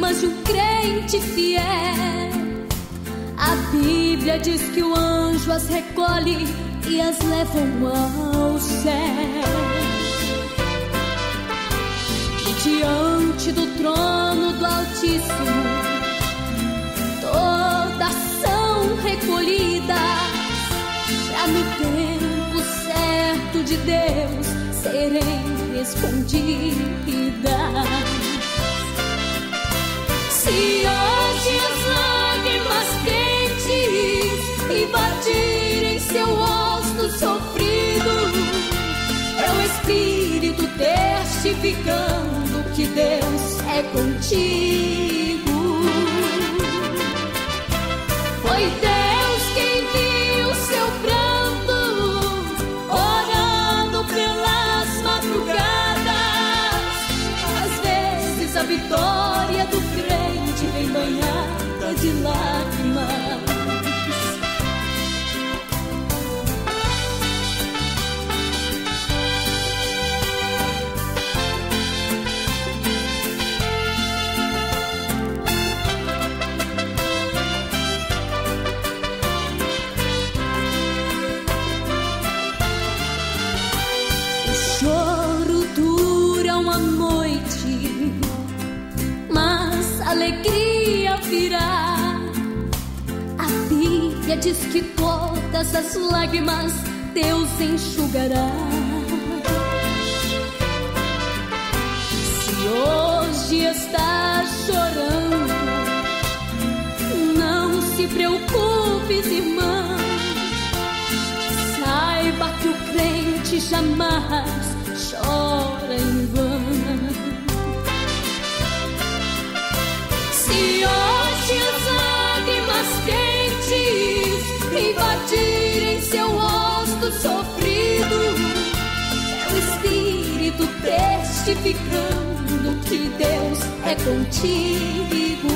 lágrimas de um crente fiel. A Bíblia diz que o anjo as recolhe e as levam ao céu. E diante do trono do Altíssimo, todas são recolhidas, pra no tempo certo de Deus serem escondidas. Se hoje as lágrimas quentes invadirem seu rosto sofrido, é o Espírito testificando que Deus é contigo. Foi Deus quem viu seu pranto, orando pelas madrugadas. Às vezes a vitória do crente vem banhada de lágrimas. O choro dura uma noite, mas a alegria virá. A Bíblia diz que todas as lágrimas Deus enxugará. Se hoje está chorando, não se preocupe, irmã. Saiba que o crente jamais chora em vão. Se hoje as lágrimas quentes invadirem seu rosto sofrido, é o Espírito testificando que Deus é contigo.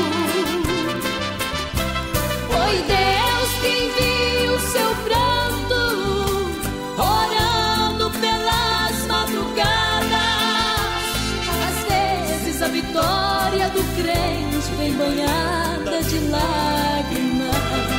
Foi Deus quem viu seu pranto, orando pelas madrugadas. Às vezes a vitória do crente vem banhada de lágrimas.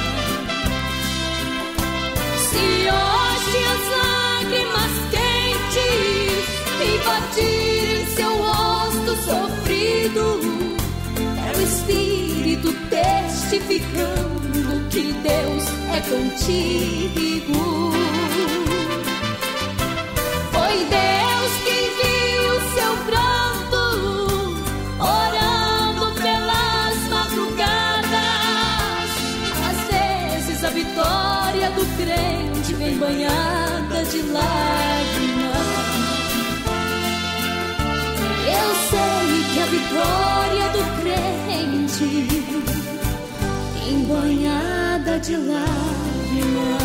Se hoje as lágrimas quentes invadirem seu rosto sofrido, é o Espírito testificando que Deus é contigo. Foi Deus quem viu seu pranto, orando pelas madrugadas. Às vezes a vitória do crente vem banhada de lágrimas. Eu sei que a vitória do crente vem banhada de lágrimas.